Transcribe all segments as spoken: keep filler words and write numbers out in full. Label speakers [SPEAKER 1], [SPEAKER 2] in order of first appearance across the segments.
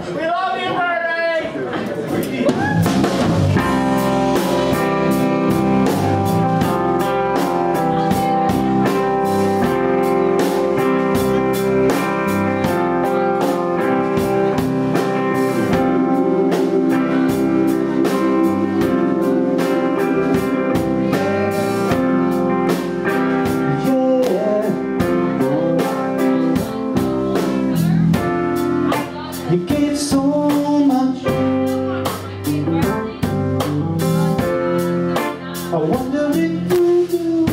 [SPEAKER 1] We love you, Bernie!
[SPEAKER 2] You gave so much. I wonder if you do.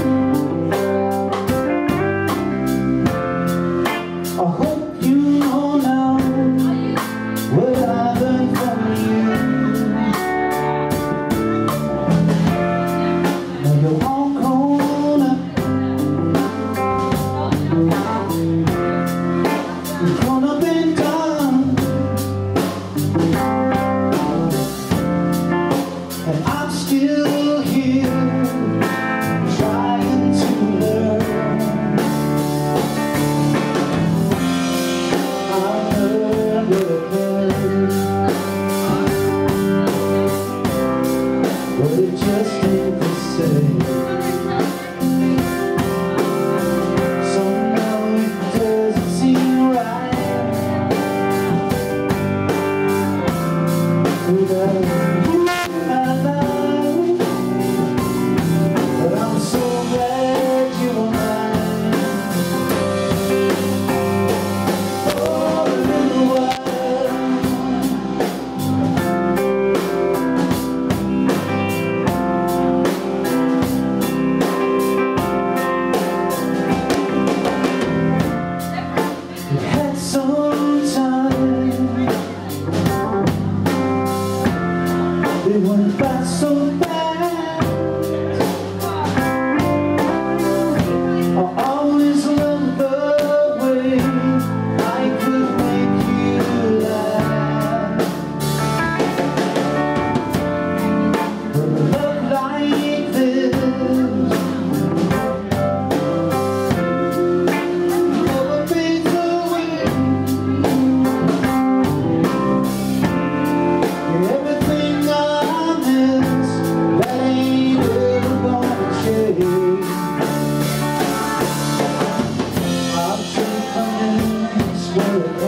[SPEAKER 2] I hope you know now what I learned from you. Now you're all grown up. You're grown up and done. And I'm still here, trying to learn. I learned what it hurt, but it just ain't the same. So now it doesn't seem right without you. But I'm so glad you were mine for a little while. It had some time. It went by so fast. I always loved the way I could make you laugh. But a love like this never fades away. Everything I miss, that ain't ever gonna change. I'll take my hands where it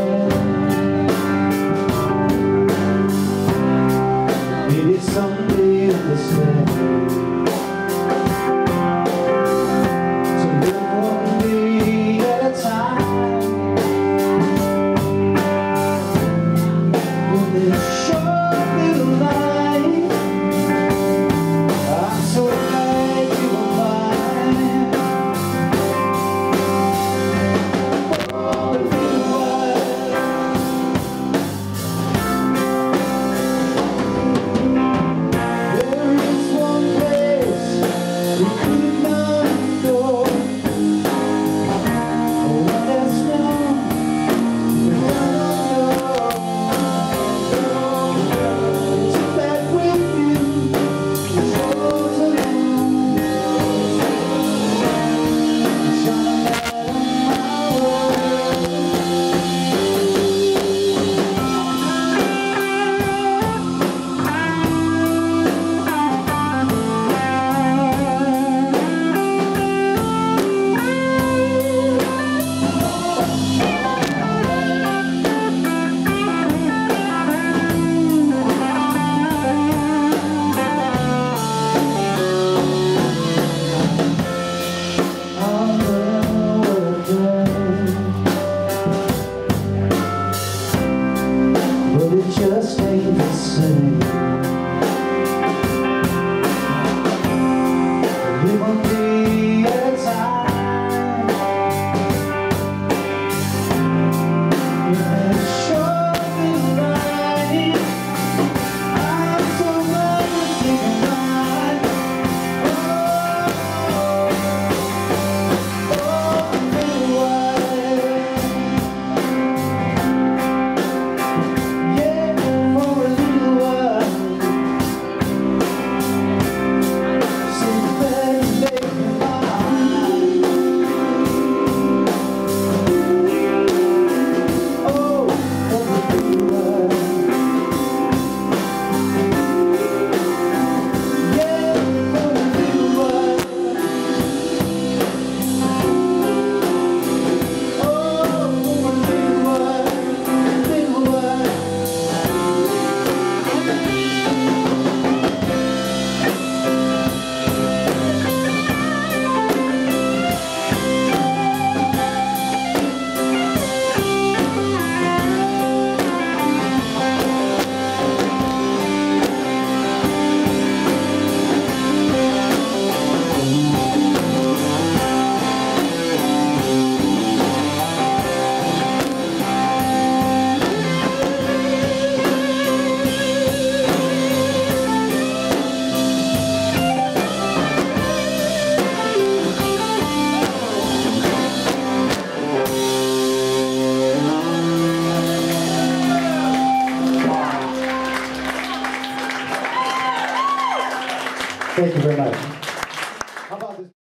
[SPEAKER 2] can. Maybe someday understand. To live one day at a time. In this short little life, I'm so glad you were mine for a little while. There is one place we could not go. Oh, that's now without you. Take that with you. Close alone. Shine a light on my world. I'll never again, but it just ain't the same. Live one day at a time. In this short little life, I'm so glad to say goodbye. Oh, for a little while. Yeah, for a little while. Thank you very much. How about this?